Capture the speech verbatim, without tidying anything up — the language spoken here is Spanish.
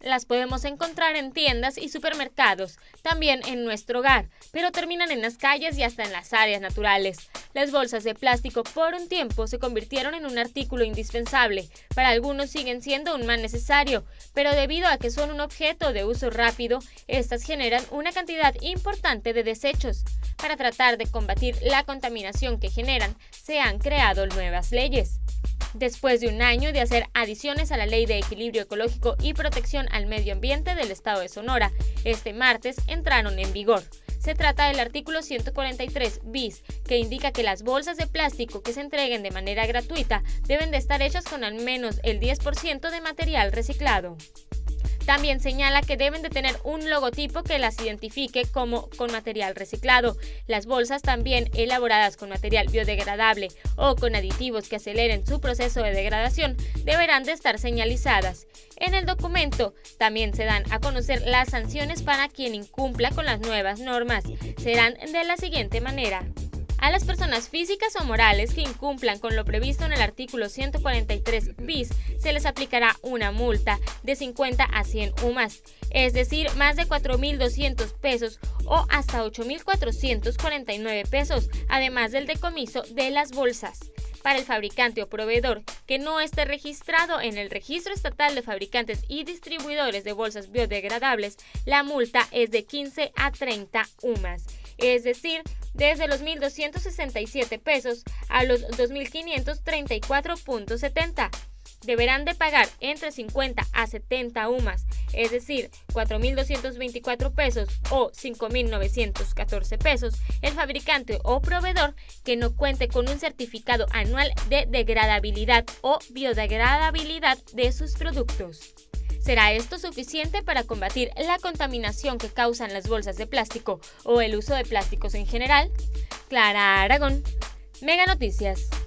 Las podemos encontrar en tiendas y supermercados, también en nuestro hogar, pero terminan en las calles y hasta en las áreas naturales. Las bolsas de plástico por un tiempo se convirtieron en un artículo indispensable. Para algunos siguen siendo un mal necesario, pero debido a que son un objeto de uso rápido, estas generan una cantidad importante de desechos. Para tratar de combatir la contaminación que generan, se han creado nuevas leyes. Después de un año de hacer adiciones a la Ley de Equilibrio Ecológico y Protección al Medio Ambiente del Estado de Sonora, este martes entraron en vigor. Se trata del artículo ciento cuarenta y tres bis, que indica que las bolsas de plástico que se entreguen de manera gratuita deben de estar hechas con al menos el diez por ciento de material reciclado. También señala que deben de tener un logotipo que las identifique como con material reciclado. Las bolsas también elaboradas con material biodegradable o con aditivos que aceleren su proceso de degradación deberán de estar señalizadas. En el documento también se dan a conocer las sanciones para quien incumpla con las nuevas normas. Serán de la siguiente manera. A las personas físicas o morales que incumplan con lo previsto en el artículo ciento cuarenta y tres bis se les aplicará una multa de cincuenta a cien U M A S, es decir, más de cuatro mil doscientos pesos o hasta ocho mil cuatrocientos cuarenta y nueve pesos, además del decomiso de las bolsas. Para el fabricante o proveedor que no esté registrado en el Registro Estatal de Fabricantes y Distribuidores de Bolsas Biodegradables, la multa es de quince a treinta U M A S, es decir, desde los mil doscientos sesenta y siete pesos a los dos mil quinientos treinta y cuatro punto setenta. Deberán de pagar entre cincuenta a setenta U M A S, es decir, cuatro mil doscientos veinticuatro pesos o cinco mil novecientos catorce pesos, el fabricante o proveedor que no cuente con un certificado anual de degradabilidad o biodegradabilidad de sus productos. ¿Será esto suficiente para combatir la contaminación que causan las bolsas de plástico o el uso de plásticos en general? Clara Aragón, Mega Noticias.